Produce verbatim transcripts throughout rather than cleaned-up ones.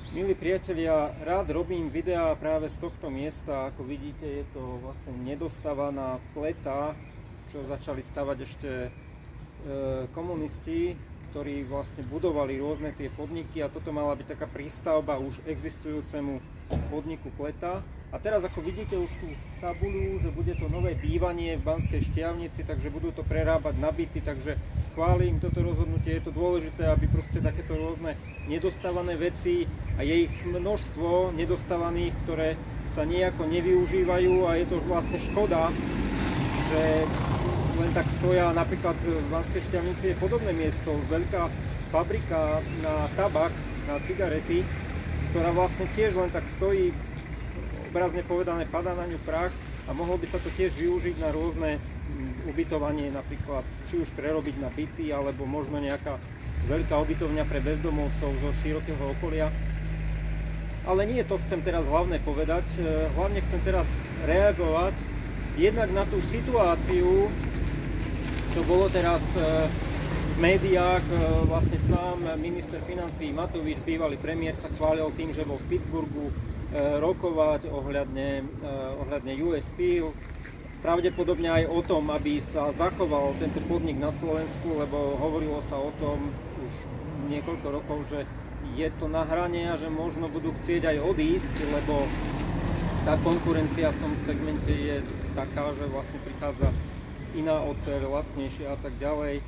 Milí priatelia, rád robím videá práve z tohto miesta. Ako vidíte, je to vlastne nedostávaná pleta, čo začali stavať ešte e, komunisti, ktorí vlastne budovali rôzne tie podniky, a toto mala byť taká prístavba už existujúcemu podniku Pleta. A teraz, ako vidíte už tú tabuľu, že bude to nové bývanie v Banskej Štiavnici, takže budú to prerábať na byty, takže chválim toto rozhodnutie. Je to dôležité, aby proste takéto rôzne nedostávané veci, a je ich množstvo nedostávaných, ktoré sa nejako nevyužívajú, a je to vlastne škoda, že len tak stoja. Napríklad v Banskej Štiavnici je podobné miesto, veľká fabrika na tabak, na cigarety, ktorá vlastne tiež len tak stojí, obrazne povedané, padá na ňu prach, a mohlo by sa to tiež využiť na rôzne ubytovanie, napríklad či už prerobiť na byty, alebo možno nejaká veľká ubytovňa pre bezdomovcov zo širokého okolia. Ale nie to chcem teraz hlavne povedať, hlavne chcem teraz reagovať jednak na tú situáciu, čo bolo teraz v médiách. Vlastne sám minister financií Matovič, bývalý premiér, sa chválil tým, že bol v Pittsburghu rokovať ohľadne, ohľadne ú es Steel. Pravdepodobne aj o tom, aby sa zachoval tento podnik na Slovensku, lebo hovorilo sa o tom už niekoľko rokov, že je to na hrane a že možno budú chcieť aj odísť, lebo tá konkurencia v tom segmente je taká, že vlastne prichádza iná oceľ, lacnejšia a tak ďalej.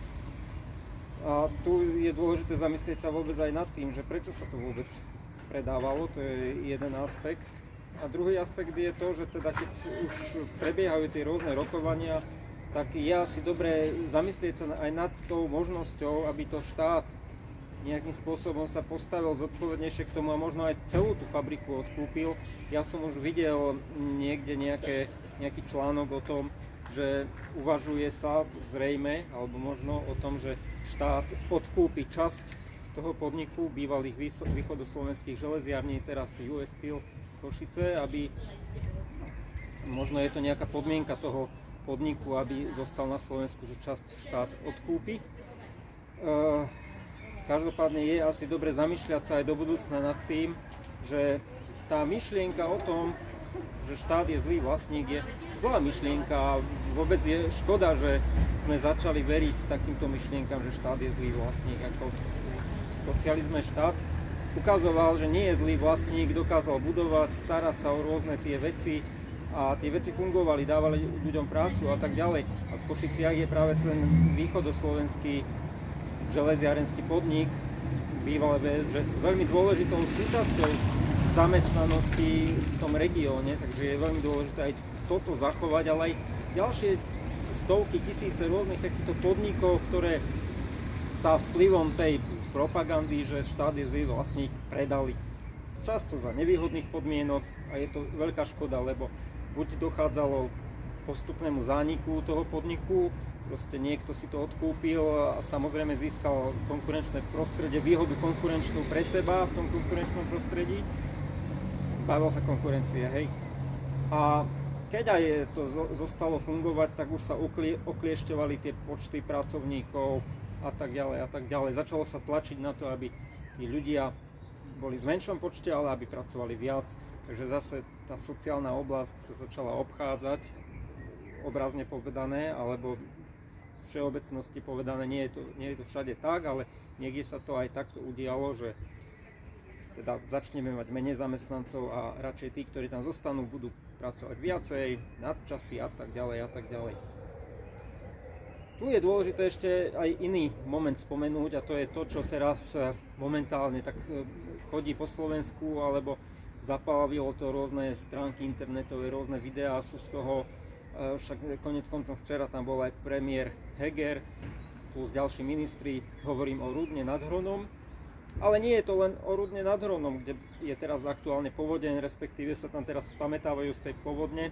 A tu je dôležité zamyslieť sa vôbec aj nad tým, že prečo sa to vôbec predávalo, to je jeden aspekt. A druhý aspekt je to, že teda keď už prebiehajú tie rôzne rokovania, tak je asi dobré zamyslieť sa aj nad tou možnosťou, aby to štát nejakým spôsobom sa postavil zodpovednejšie k tomu a možno aj celú tú fabriku odkúpil. Ja som už videl niekde nejaké, nejaký článok o tom, že uvažuje sa zrejme, alebo možno o tom, že štát odkúpi časť toho podniku bývalých východoslovenských železiarní, teraz ú es Steel Košice, aby možno je to nejaká podmienka toho podniku, aby zostal na Slovensku, že časť štát odkúpi. Každopádne je asi dobre zamýšľať sa aj do budúcna nad tým, že tá myšlienka o tom, že štát je zlý vlastník, je zlá myšlienka, a vôbec je škoda, že sme začali veriť takýmto myšlienkam, že štát je zlý vlastník. Ako v socializme štát ukazoval, že nie je zlý vlastník, dokázal budovať, starať sa o rôzne tie veci, a tie veci fungovali, dávali ľuďom prácu a tak ďalej. A v Košiciach je práve ten východoslovenský železiarenský podnik, bývalé vé es, že veľmi dôležitou súčasťou zamestnanosti v tom regióne, takže je veľmi dôležité aj toto zachovať, ale aj ďalšie stovky, tisíce rôznych takýchto podnikov, ktoré sa vplyvom tej propagandy, že štát je zlý vlastník, predali. Často za nevýhodných podmienok, a je to veľká škoda, lebo buď dochádzalo k postupnému zániku toho podniku, proste niekto si to odkúpil a samozrejme získal konkurenčné prostredie, výhodu konkurenčnú pre seba v tom konkurenčnom prostredí. Zbavil sa konkurencie, hej. A keď aj to zostalo fungovať, tak už sa okliešťovali tie počty pracovníkov a tak ďalej a tak ďalej. Začalo sa tlačiť na to, aby tí ľudia boli v menšom počte, ale aby pracovali viac. Takže zase tá sociálna oblasť sa začala obchádzať, obrazne povedané, alebo v všeobecnosti povedané, nie je to, nie je to všade tak, ale niekde sa to aj takto udialo, že teda začneme mať menej zamestnancov a radšej tí, ktorí tam zostanú, budú pracovať viacej, nadčasy a tak ďalej a tak ďalej. Tu je dôležité ešte aj iný moment spomenúť, a to je to, čo teraz momentálne tak chodí po Slovensku, alebo zapálavilo to rôzne stránky internetové, rôzne videá sú z toho, však konec koncom včera tam bol aj premiér Heger plus ďalší ministri. Hovorím o Rudne nad Hronom, ale nie je to len o Rudne nad Hronom, kde je teraz aktuálne povodeň, respektíve sa tam teraz spamätávajú z tej povodne.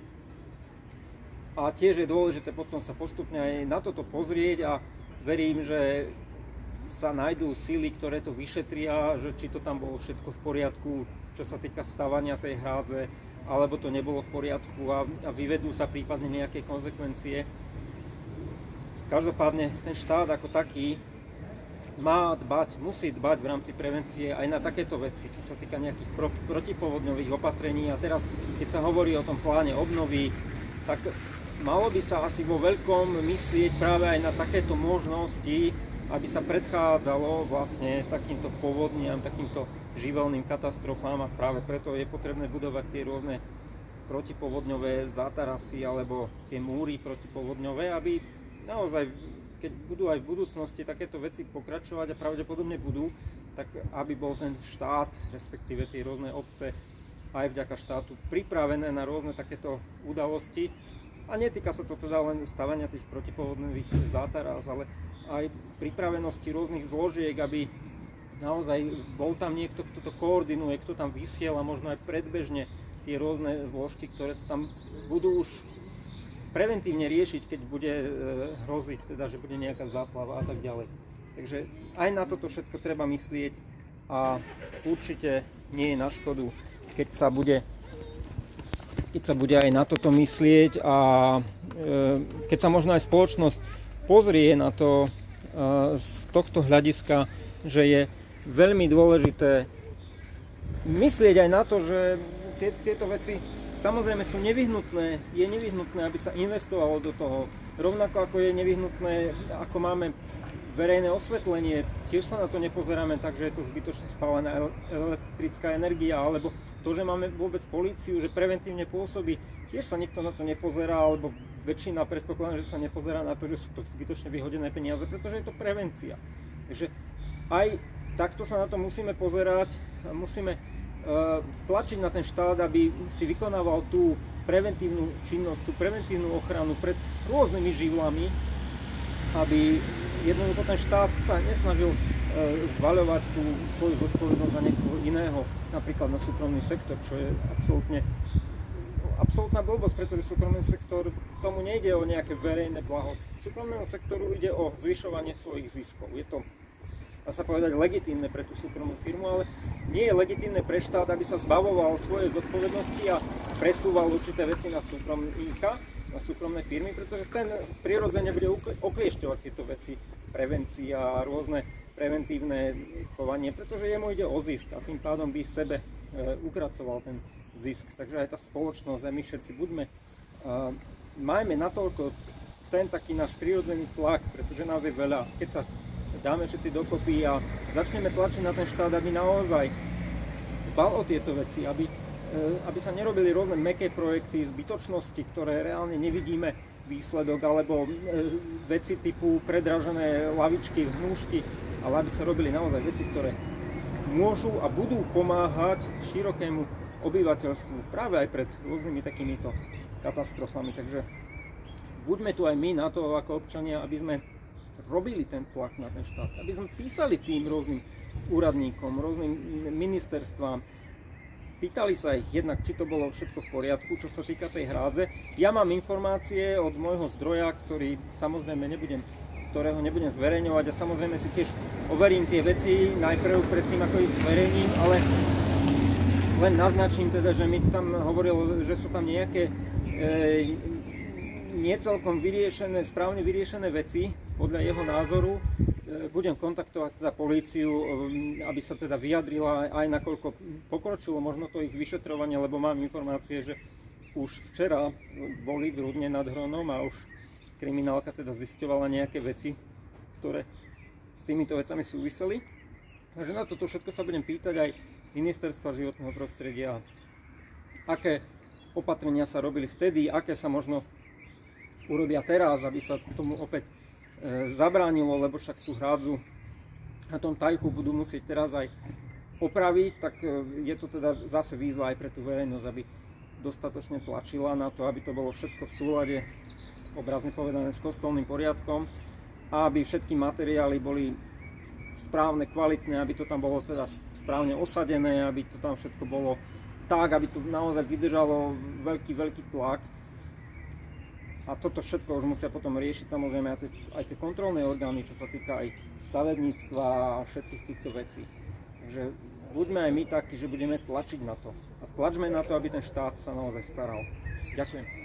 A tiež je dôležité potom sa postupne aj na toto pozrieť, a verím, že sa nájdú síly, ktoré to vyšetria, že či to tam bolo všetko v poriadku, čo sa týka stavania tej hrádze, alebo to nebolo v poriadku, a, a vyvedú sa prípadne nejaké konzekvencie. Každopádne ten štát ako taký má dbať, musí dbať v rámci prevencie aj na takéto veci, čo sa týka nejakých pro, protipovodňových opatrení. A teraz, keď sa hovorí o tom pláne obnovy, tak malo by sa asi vo veľkom myslieť práve aj na takéto možnosti, aby sa predchádzalo vlastne takýmto povodniam, takýmto živelným katastrofám, a práve preto je potrebné budovať tie rôzne protipovodňové zátarasy alebo tie múry protipovodňové, aby naozaj, keď budú aj v budúcnosti takéto veci pokračovať, a pravdepodobne budú, tak aby bol ten štát, respektíve tie rôzne obce, aj vďaka štátu pripravené na rôzne takéto udalosti. A netýka sa to teda len stavania tých protipovodňových zátaras, ale aj pripravenosti rôznych zložiek, aby naozaj bol tam niekto, kto to koordinuje, kto tam vysiela, možno aj predbežne tie rôzne zložky, ktoré to tam budú už preventívne riešiť, keď bude e, hroziť, teda, že bude nejaká záplava a tak ďalej. Takže aj na toto všetko treba myslieť a určite nie je na škodu, keď sa bude, keď sa bude aj na toto myslieť a e, keď sa možno aj spoločnosť pozrie na to e, z tohto hľadiska, že je veľmi dôležité myslieť aj na to, že tie, tieto veci samozrejme sú nevyhnutné, je nevyhnutné, aby sa investovalo do toho, rovnako ako je nevyhnutné, ako máme verejné osvetlenie, tiež sa na to nepozeráme tak, že je to zbytočne spálená elektrická energia, alebo to, že máme vôbec políciu, že preventívne pôsobí, tiež sa nikto na to nepozerá, alebo väčšina predpokladá, že sa nepozerá na to, že sú to zbytočne vyhodené peniaze, pretože je to prevencia. Takže aj takto sa na to musíme pozerať, musíme uh, tlačiť na ten štát, aby si vykonával tú preventívnu činnosť, tú preventívnu ochranu pred rôznymi živlami, aby jednoducho ten štát sa nesnažil uh, zvaľovať tú svoju zodpovednosť na niekoho iného, napríklad na súkromný sektor, čo je absolútne absolútna blbosť, pretože súkromný sektor, tomu nejde o nejaké verejné blaho. Súkromnému sektoru ide o zvyšovanie svojich ziskov. Je to, dá sa povedať, legitímne pre tú súkromnú firmu, ale nie je legitímne pre štát, aby sa zbavoval svoje zodpovednosti a presúval určité veci na súkromníka, na súkromné firmy, pretože ten prirodzene bude okliešťovať tieto veci, prevencia a rôzne preventívne chovanie, pretože jemu ide o zisk a tým pádom by sebe e, ukracoval ten zisk. Takže aj tá spoločnosť, aj my všetci buďme, uh, majme natoľko ten taký náš prirodzený tlak, pretože nás je veľa. Keď sa dáme všetci dokopy a začneme tlačiť na ten štát, aby naozaj dbal o tieto veci, aby, uh, aby sa nerobili rôzne mäkké projekty, zbytočnosti, ktoré reálne nevidíme výsledok, alebo uh, veci typu predražené lavičky, hnúšky, ale aby sa robili naozaj veci, ktoré môžu a budú pomáhať širokému obyvateľstvu práve aj pred rôznymi takýmito katastrofami. Takže buďme tu aj my na to ako občania, aby sme robili ten tlak na ten štát, aby sme písali tým rôznym úradníkom, rôznym ministerstvám, pýtali sa ich jednak, či to bolo všetko v poriadku, čo sa týka tej hrádze. Ja mám informácie od môjho zdroja, ktorý samozrejme nebudem, ktorého nebudem zverejňovať, a samozrejme si tiež overím tie veci najprv predtým, ako ich zverejním, ale len naznačím teda, že mi tam hovoril, že sú tam nejaké e, niecelkom vyriešené, správne vyriešené veci, podľa jeho názoru. E, budem kontaktovať teda políciu, e, aby sa teda vyjadrila aj nakoľko pokročilo možno to ich vyšetrovanie, lebo mám informácie, že už včera boli v Rudne nad Hronom a už kriminálka teda zisťovala nejaké veci, ktoré s týmito vecami súviseli. Takže na toto všetko sa budem pýtať aj Ministerstva životného prostredia, aké opatrenia sa robili vtedy, aké sa možno urobia teraz, aby sa tomu opäť e, zabránilo, lebo však tú hrádzu na tom tajchu budú musieť teraz aj opraviť, tak e, je to teda zase výzva aj pre tú verejnosť, aby dostatočne tlačila na to, aby to bolo všetko v súlade, obrazne povedané, s kostolným poriadkom, a aby všetky materiály boli správne, kvalitné, aby to tam bolo teda správne osadené, aby to tam všetko bolo tak, aby to naozaj vydržalo veľký, veľký tlak. A toto všetko už musia potom riešiť samozrejme aj tie, aj tie kontrolné orgány, čo sa týka aj stavebníctva a všetkých týchto vecí. Takže buďme aj my takí, že budeme tlačiť na to. A tlačme na to, aby ten štát sa naozaj staral. Ďakujem.